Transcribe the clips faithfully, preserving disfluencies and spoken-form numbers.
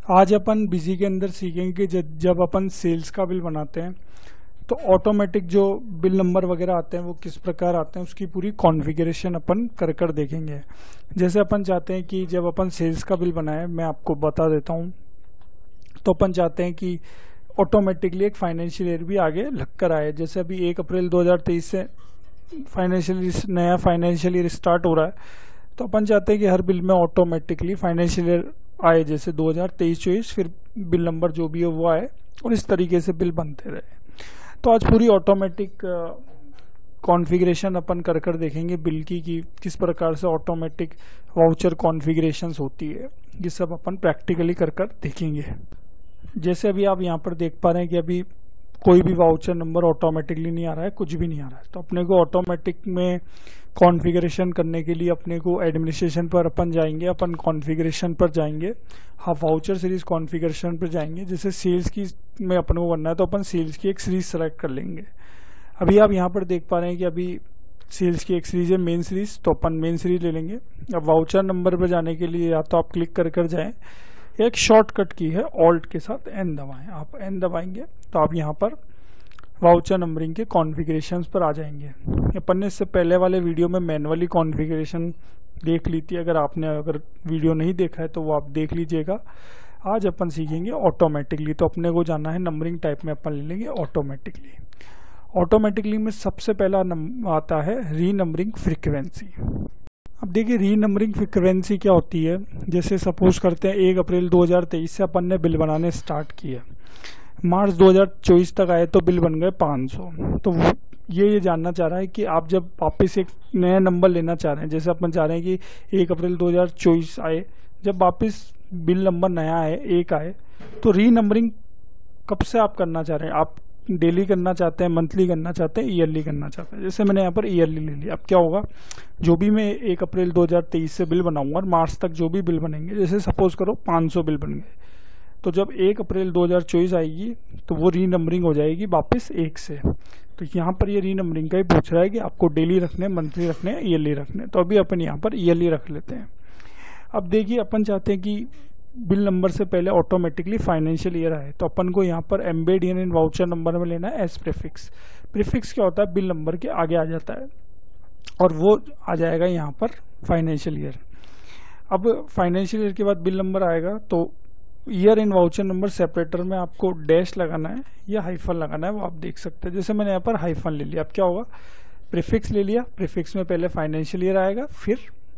आज अपन बिजी के अंदर सीखेंगे कि जब जब अपन सेल्स का बिल बनाते हैं तो ऑटोमेटिक जो बिल नंबर वगैरह आते हैं वो किस प्रकार आते हैं, उसकी पूरी कॉन्फ़िगरेशन अपन कर कर देखेंगे। जैसे अपन चाहते हैं कि जब अपन सेल्स का बिल बनाए, मैं आपको बता देता हूँ, तो अपन चाहते हैं कि ऑटोमेटिकली एक फाइनेंशियल ईयर भी आगे लग कर आए। जैसे अभी एक अप्रैल दो हज़ार तेईस से फाइनेंशियल नया फाइनेंशियल ईयर स्टार्ट हो रहा है, तो अपन चाहते हैं कि हर बिल में ऑटोमेटिकली फाइनेंशियल ईयर आए, जैसे दो हज़ार तेईस चौबीस, फिर बिल नंबर जो भी है वो आए और इस तरीके से बिल बनते रहे। तो आज पूरी ऑटोमेटिक कॉन्फ़िगरेशन अपन कर कर देखेंगे बिल की कि किस प्रकार से ऑटोमेटिक वाउचर कॉन्फ़िगरेशंस होती है। ये सब अपन प्रैक्टिकली कर कर देखेंगे। जैसे अभी आप यहाँ पर देख पा रहे हैं कि अभी कोई भी वाउचर नंबर ऑटोमेटिकली नहीं आ रहा है, कुछ भी नहीं आ रहा है। तो अपने को ऑटोमेटिक में कॉन्फ़िगरेशन करने के लिए अपने को एडमिनिस्ट्रेशन पर अपन जाएंगे, अपन कॉन्फ़िगरेशन पर जाएंगे, हाँ वाउचर सीरीज कॉन्फ़िगरेशन पर जाएंगे। जैसे सेल्स की में अपन को बनना है तो अपन सेल्स की एक सीरीज सेलेक्ट कर लेंगे। अभी आप यहाँ पर देख पा रहे हैं कि अभी सेल्स की एक सीरीज है मेन सीरीज, तो अपन मेन सीरीज ले लेंगे। अब वाउचर नंबर पर जाने के लिए या तो आप क्लिक कर कर जाएं, एक शॉर्टकट की है ऑल्ट के साथ एन दबाएं। आप एन दबाएंगे तो आप यहाँ पर वाउचर नंबरिंग के कॉन्फ़िगरेशंस पर आ जाएंगे। अपन ने इससे पहले वाले वीडियो में मैनुअली कॉन्फ़िगरेशन देख ली थी, अगर आपने अगर वीडियो नहीं देखा है तो वो आप देख लीजिएगा। आज अपन सीखेंगे ऑटोमेटिकली। तो अपने को जाना है नंबरिंग टाइप में, अपन ले लेंगे ऑटोमेटिकली। ऑटोमेटिकली में सबसे पहला आता है री नंबरिंग फ्रीक्वेंसी। अब देखिए री नंबरिंग फ्रीक्वेंसी क्या होती है। जैसे सपोज करते हैं एक अप्रैल दो हज़ार तेईस से अपन ने बिल बनाने स्टार्ट किया, मार्च दो हज़ार चौबीस तक आए तो बिल बन गए पाँच सौ। तो ये ये जानना चाह रहा है कि आप जब वापस एक नया नंबर लेना चाह रहे हैं, जैसे अपन चाह रहे हैं कि एक अप्रैल दो हज़ार चौबीस आए, जब वापस बिल नंबर नया आए एक आए, तो री नंबरिंग कब से आप करना चाह रहे हैं। आप डेली करना चाहते हैं, मंथली करना चाहते हैं, ईयरली करना चाहते हैं। जैसे मैंने यहाँ पर ईयरली ले लिया। अब क्या होगा, जो भी मैं एक अप्रैल दो हज़ार तेईस से बिल बनाऊंगा और मार्च तक जो भी बिल बनेंगे, जैसे सपोज करो पाँच सौ बिल बन गए, तो जब एक अप्रैल दो हज़ार चौबीस आएगी तो वो री नंबरिंग हो जाएगी वापस एक से। तो यहाँ पर ये री नंबरिंग का ही पूछ रहा है कि आपको डेली रखने, मंथली रखने, ईयरली रखने। तो अभी अपन यहाँ पर ईयरली रख लेते हैं। अब देखिए अपन चाहते हैं कि बिल नंबर से पहले ऑटोमेटिकली फाइनेंशियल ईयर आए, तो अपन को यहाँ पर एम्बेड इन वाउचर नंबर में लेना है एस प्रीफिक्स। प्रीफिक्स क्या होता है, बिल नंबर के आगे आ जाता है और वो आ जाएगा यहाँ पर फाइनेंशियल ईयर। अब फाइनेंशियल ईयर के बाद बिल नंबर आएगा तो year in voucher number separator में आपको डैश लगाना है या हाइफन लगाना है, वो आप देख सकते हैं। जैसे मैंने यहाँ पर हाइफन ले लिया। अब क्या होगा, प्रीफिक्स ले लिया, प्रीफिक्स में पहले फाइनेंशियल ईयर आएगा, फिर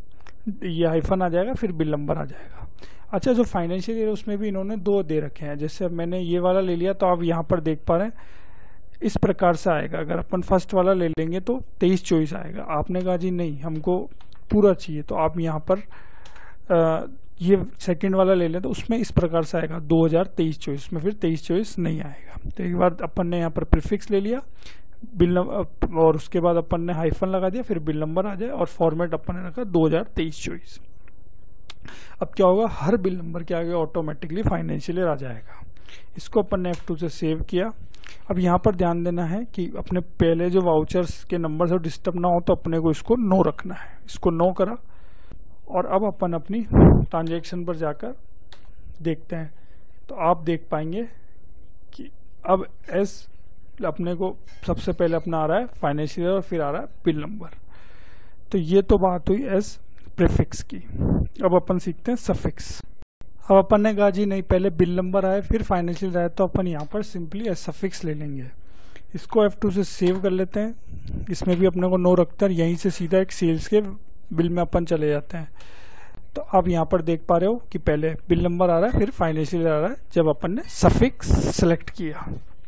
ये हाइफन आ जाएगा, फिर बिल नंबर आ जाएगा। अच्छा, जो फाइनेंशियल ईयर उसमें भी इन्होंने दो दे रखे हैं। जैसे अब मैंने ये वाला ले लिया तो आप यहाँ पर देख पा रहे हैं इस प्रकार से आएगा। अगर अपन फर्स्ट वाला ले लेंगे तो तेईस चौबीस आएगा। आपने कहा जी नहीं हमको पूरा चाहिए, तो आप यहाँ पर आ, ये सेकंड वाला ले लें तो उसमें इस प्रकार से आएगा दो हज़ार तेईस चौबीस में, फिर तेईस चौबीस नहीं आएगा। तो एक बार अपन ने यहाँ पर प्रीफिक्स ले लिया, बिल नंबर, और उसके बाद अपन ने हाइफन लगा दिया, फिर बिल नंबर आ जाए और फॉर्मेट अपन ने रखा दो हज़ार तेईस चौबीस। अब क्या होगा, हर बिल नंबर के आगे ऑटोमेटिकली फाइनेंशियल ईयर आ जाएगा। इसको अपन ने एफ टू से सेव किया। अब यहाँ पर ध्यान देना है कि अपने पहले जो वाउचर्स के नंबर से डिस्टर्ब ना हो, तो अपने को इसको नो रखना है। इसको नो करा और अब अपन अपनी ट्रांजैक्शन पर जाकर देखते हैं, तो आप देख पाएंगे कि अब एस अपने को सबसे पहले अपना आ रहा है फाइनेंशियल ईयर और फिर आ रहा है बिल नंबर। तो ये तो बात हुई एस प्रीफिक्स की। अब अपन सीखते हैं सफिक्स। अब अपन ने कहा जी नहीं पहले बिल नंबर आए फिर फाइनेंशियल आए, तो अपन यहाँ पर सिंपली एस सफिक्स ले लेंगे। इसको एफ टू से सेव कर लेते हैं। इसमें भी अपने को नो रखते हैं, यहीं से सीधा एक सेल्स के बिल में अपन चले जाते हैं। तो आप यहाँ पर देख पा रहे हो कि पहले बिल नंबर आ रहा है फिर फाइनेंशियल आ रहा है, जब अपन ने सफिक्स सेलेक्ट किया।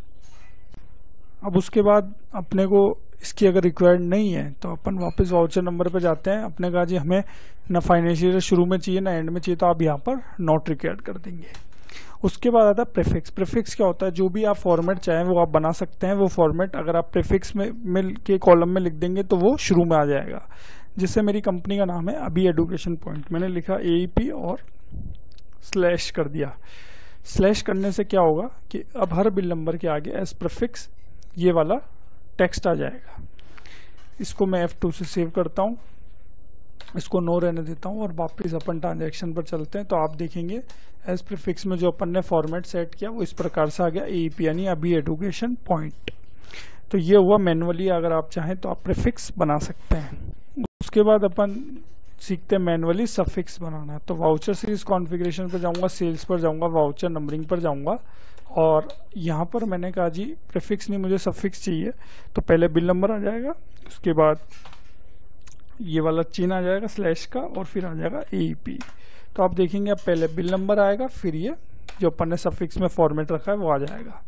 अब उसके बाद अपने को इसकी अगर रिक्वायर्ड नहीं है तो अपन वापस वाउचर नंबर पे जाते हैं। अपने कहा जी हमें ना फाइनेंशियल शुरू में चाहिए ना एंड में चाहिए, तो आप यहाँ पर नॉट रिक्वायर्ड कर देंगे। उसके बाद आता है प्रीफिक्स। प्रीफिक्स क्या होता है, जो भी आप फॉर्मेट चाहें वो आप बना सकते हैं। वो फॉर्मेट अगर आप प्रीफिक्स में, में के कॉलम में लिख देंगे तो वो शुरू में आ जाएगा। जिससे मेरी कंपनी का नाम है अभी एडुकेशन पॉइंट, मैंने लिखा ए ई पी और स्लैश कर दिया। स्लैश करने से क्या होगा कि अब हर बिल नंबर के आगे एस प्रीफिक्स ये वाला टेक्स्ट आ जाएगा। इसको मैं एफ टू से सेव करता हूँ इसको नो रहने देता हूँ और वापस अपन ट्रांजैक्शन पर चलते हैं। तो आप देखेंगे एज प्रीफिक्स में जो अपन ने फॉर्मेट सेट किया वो इस प्रकार से आ गया, एईपी यानी अभी एजुकेशन पॉइंट। तो ये हुआ मैनुअली, अगर आप चाहें तो आप प्रीफिक्स बना सकते हैं। उसके बाद अपन सीखते हैं मैनुअली सफिक्स बनाना। तो वाउचर सीरीज कॉन्फ़िगरेशन पर जाऊंगा, सेल्स पर जाऊंगा, वाउचर नंबरिंग पर जाऊंगा और यहाँ पर मैंने कहा जी प्रीफिक्स नहीं, मुझे सफिक्स चाहिए। तो पहले बिल नंबर आ जाएगा, उसके बाद ये वाला चिन्ह आ जाएगा स्लैश का और फिर आ जाएगा एईपी। तो आप देखेंगे अब पहले बिल नंबर आएगा, फिर ये जो अपन ने सफिक्स में फॉर्मेट रखा है वो आ जाएगा।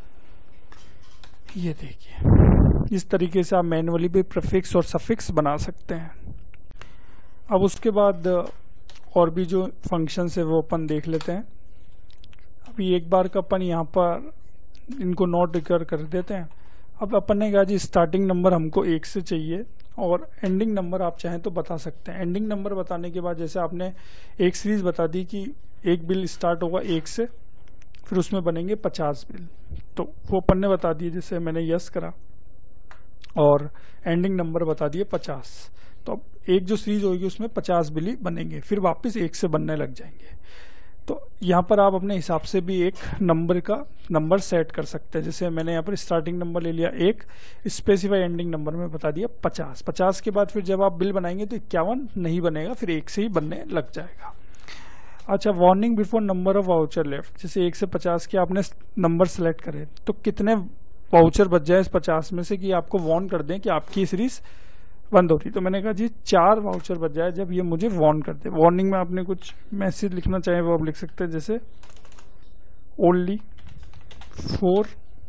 ये देखिए, इस तरीके से आप मैनुअली भी प्रीफिक्स और सफिक्स बना सकते हैं। अब उसके बाद और भी जो फंक्शंस है वो अपन देख लेते हैं। अभी एक बार का अपन यहाँ पर इनको नॉट रिकर कर देते हैं। अब अपन ने कहा जी स्टार्टिंग नंबर हमको एक से चाहिए और एंडिंग नंबर आप चाहें तो बता सकते हैं। एंडिंग नंबर बताने के बाद जैसे आपने एक सीरीज बता दी कि एक बिल स्टार्ट होगा एक से, फिर उसमें बनेंगे पचास बिल, तो वो अपन ने बता दिए, जैसे मैंने यस करा और एंडिंग नंबर बता दिए पचास। तो अब एक जो सीरीज होगी उसमें पचास बिल ही बनेंगे, फिर वापस एक से बनने लग जाएंगे। तो यहाँ पर आप अपने हिसाब से भी एक नंबर का नंबर सेट कर सकते हैं। जैसे मैंने यहाँ पर स्टार्टिंग नंबर ले लिया एक, स्पेसिफाई एंडिंग नंबर में बता दिया पचास। पचास के बाद फिर जब आप बिल बनाएंगे तो इक्यावन नहीं बनेगा, फिर एक से ही बनने लग जाएगा। अच्छा, warning before number of voucher left, जैसे एक से पचास के आपने नंबर सेलेक्ट करे तो कितने वाउचर बच जाए इस पचास में से कि आपको वार्न कर दें कि आपकी सीरीज बंद होती। तो मैंने कहा जी चार वाउचर बच जाए जब ये मुझे वार्न कर दे। वार्निंग में आपने कुछ मैसेज लिखना चाहे वो आप लिख सकते हैं, जैसे ओनली फोर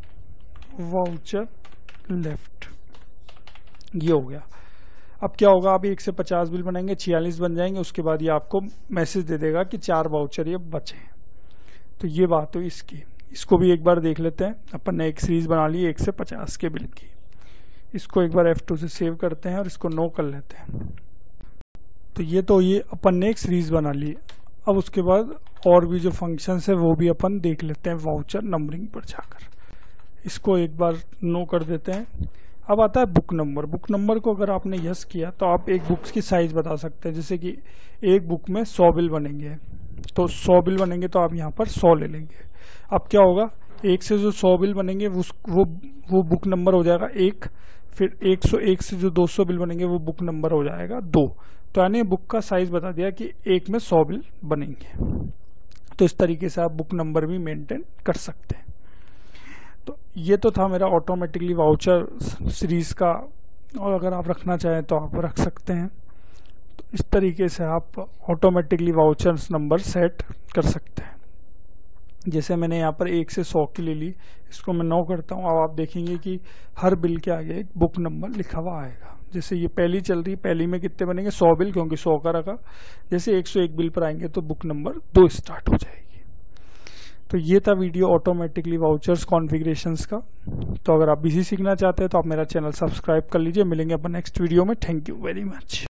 वाउचर लेफ्ट, ये हो गया। अब क्या होगा, आप एक से पचास बिल बनाएंगे, छियालीस बन जाएंगे, उसके बाद ये आपको मैसेज दे देगा कि चार वाउचर ये बचे। तो ये बात हुई इसकी। इसको भी एक बार देख लेते हैं। अपन ने एक सीरीज बना ली एक से पचास के बिल की, इसको एक बार एफ टू से सेव करते हैं और इसको नो कर लेते हैं। तो ये तो ये अपन ने एक सीरीज बना ली। अब उसके बाद और भी जो फंक्शंस है वो भी अपन देख लेते हैं वाउचर नंबरिंग पर जाकर। इसको एक बार नो कर देते हैं। अब आता है बुक नंबर। बुक नंबर को अगर आपने यस किया तो आप एक बुक्स की साइज बता सकते हैं। जैसे कि एक बुक में सौ बिल बनेंगे, तो सौ बिल बनेंगे तो आप यहाँ पर सौ ले लेंगे। अब क्या होगा, एक से जो सौ बिल बनेंगे वो वो बुक नंबर हो जाएगा एक, फिर एक सौ एक से जो दो सौ बिल बनेंगे वो बुक नंबर हो जाएगा दो। तो यानी बुक का साइज बता दिया कि एक में सौ बिल बनेंगे। तो इस तरीके से आप बुक नंबर भी मेंटेन कर सकते हैं। तो ये तो था मेरा ऑटोमेटिकली वाउचर सीरीज का, और अगर आप रखना चाहें तो आप रख सकते हैं। तो इस तरीके से आप ऑटोमेटिकली वाउचर्स नंबर सेट कर सकते हैं। जैसे मैंने यहाँ पर एक से सौ की ले ली, इसको मैं नौ करता हूँ। अब आप देखेंगे कि हर बिल के आगे एक बुक नंबर लिखा हुआ आएगा। जैसे ये पहली चल रही, पहली में कितने बनेंगे, सौ बिल, क्योंकि सौ का रखा। जैसे एक सौ एक बिल पर आएंगे तो बुक नंबर दो स्टार्ट हो जाएगी। तो ये था वीडियो ऑटोमेटिकली वाउचर्स कॉन्फ़िगरेशंस का। तो अगर आप इसी सीखना चाहते हैं तो आप मेरा चैनल सब्सक्राइब कर लीजिए। मिलेंगे अपन नेक्स्ट वीडियो में। Thank you very much.